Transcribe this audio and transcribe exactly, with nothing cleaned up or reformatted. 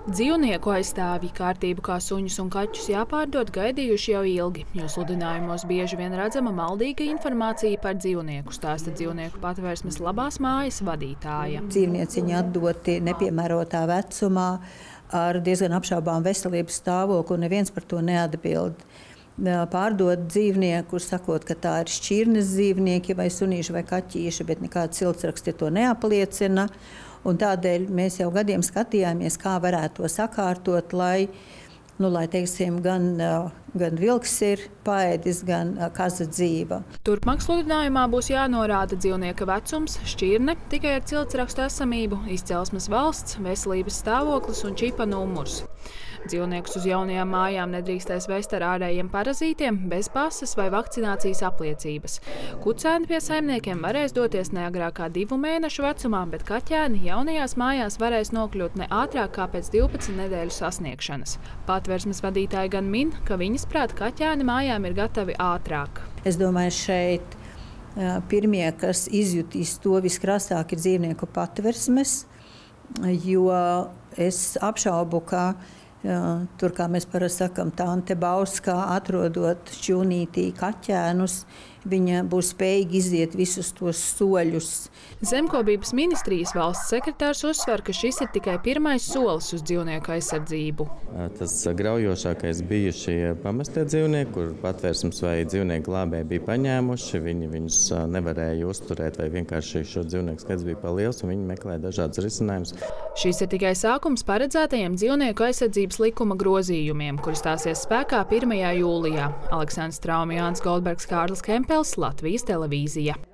Dzīvnieku aizstāvji kārtību kā suņus un kaķus jāpārdod gaidījuši jau ilgi, jo sludinājumos bieži vien redzama maldīga informācija par dzīvnieku, stāsta dzīvnieku patvērsmes Labās mājas vadītāja. Dzīvnieciņi atdoti nepiemērotā vecumā ar diezgan apšaubām veselības stāvokli, un neviens par to neatbild. Pārdot dzīvnieku, sakot, ka tā ir šķirnes dzīvnieki vai sunīši vai kaķīši, bet nekāda ciltsraksti to neapliecina. Un tādēļ mēs jau gadiem skatījāmies, kā varētu to sakārtot, lai, nu, lai teiksim, gan, gan vilks ir paēdis, gan kaza dzīva. Turpmāk sludinājumā būs jānorāda dzīvnieka vecums, šķirne, tikai ar ciltsrakstu esamību, izcelsmes valsts, veselības stāvoklis un čipa numurs. Dzīvniekus uz jaunajām mājām nedrīkstēs vest ar ārējiem parazītiem, bez pases vai vakcinācijas apliecības. Kucēni pie saimniekiem varēs doties ne agrāk kā divu mēnešu vecumā, bet kaķēni jaunajās mājās varēs nokļūt ne ātrāk kā pēc divpadsmit nedēļu sasniegšanas. Patvērsmes vadītāji gan min, ka viņas prāt kaķēni mājām ir gatavi ātrāk. Es domāju, šeit pirmie, kas izjutīs to viskrasāk, ir dzīvnieku patversmes, jo es apšaubu, ka Jā, tur, kā mēs parasti sakam, Tante Bauskā atrodot šķūnītī kaķēnus, viņa būs spējīga iziet visus tos soļus. Zemkopības ministrijas valsts sekretārs uzsver, ka šis ir tikai pirmais solis uz dzīvnieku aizsardzību. Tas graujošākais bija šie pamestie dzīvnieki, kur patvērsmes vai dzīvnieku glābēji bija paņēmuši. Viņi viņus nevarēja uzturēt vai vienkārši šo dzīvnieku skaits bija par liels un viņi meklēja dažādas risinājumus. Šis ir tikai sākums paredzētajiem dzīvnieku aizsardzības likuma grozījumiem, kuri stāsies spēkā pirmajā jūlijā. Aleksandrs Traumi, Jānis Goldbergs, Kārlis Kempels, Latvijas televīzija.